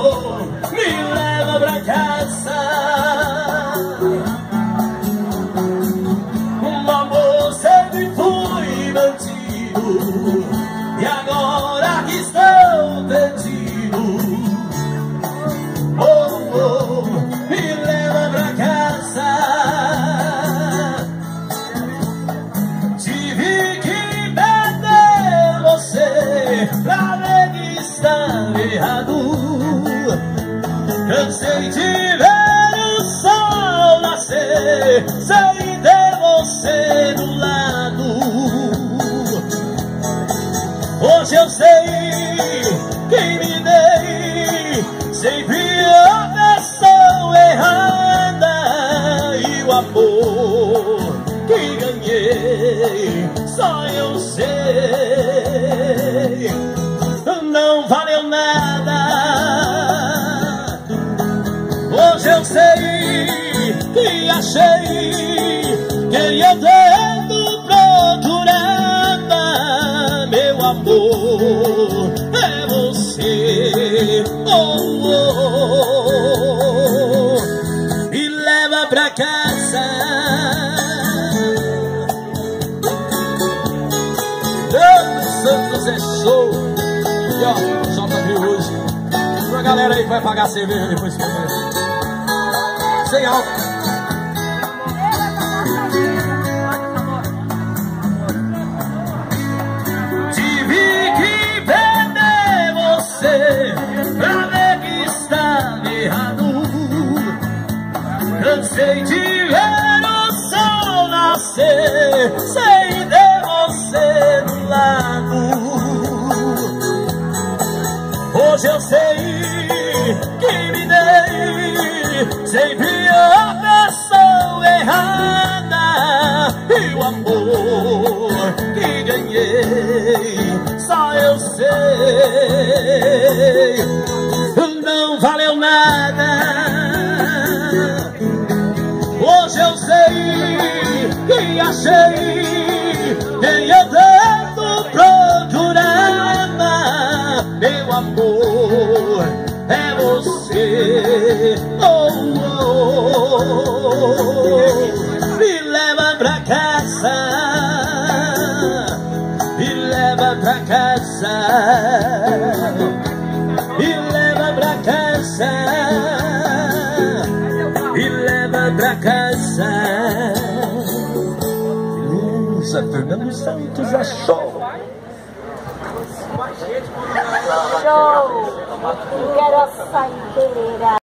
amor, me leva pra casa. Um amor sempre fui bandido, e agora que estou perdido. Oh, me leva pra casa. Tive que perder você pra ver que está errado. Cansei de ver o sol nascer sem ter você do lado. Hoje eu sei que me dei sempre a versão errada, e o amor que ganhei só eu sei. Não valeu nada. Hoje eu sei que achei que eu devo procurar. Meu amor é você. Oh, oh, oh. Me leva pra casa. Santos é show. E ó, JV hoje. Pra galera aí que vai pagar a cerveja depois que comer. Sem álcool. Tive que perder você pra ver que está errado. Cansei de ver o sol nascer sem ter você do lado. Hoje eu sei que me dei sempre a versão errada, e o amor que ganhei só eu sei. Não valeu nada. Hoje eu sei que achei quem eu devo procurar. Meu amor é você. Oh, oh, oh. Me leva pra casa. Me leva pra casa. Me leva pra casa. Me leva pra casa. Fernando Santos achou. Show! Quero a saideira.